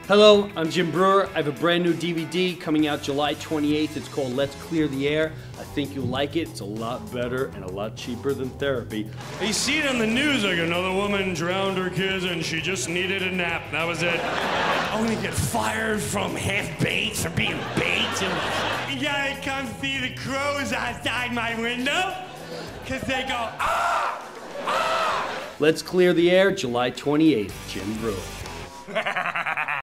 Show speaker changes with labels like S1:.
S1: Hello, I'm Jim Breuer. I have a brand new DVD coming out July 28th. It's called Let's Clear the Air. I think you'll like it. It's a lot better and a lot cheaper than therapy.
S2: You see it on the news, like another woman drowned her kids and she just needed a nap. That was it.
S3: Only get fired from half-baked for being baked. You gotta come see the crows outside my window, because they go, ah! Ah!
S1: Let's Clear the Air, July 28th. Jim Breuer.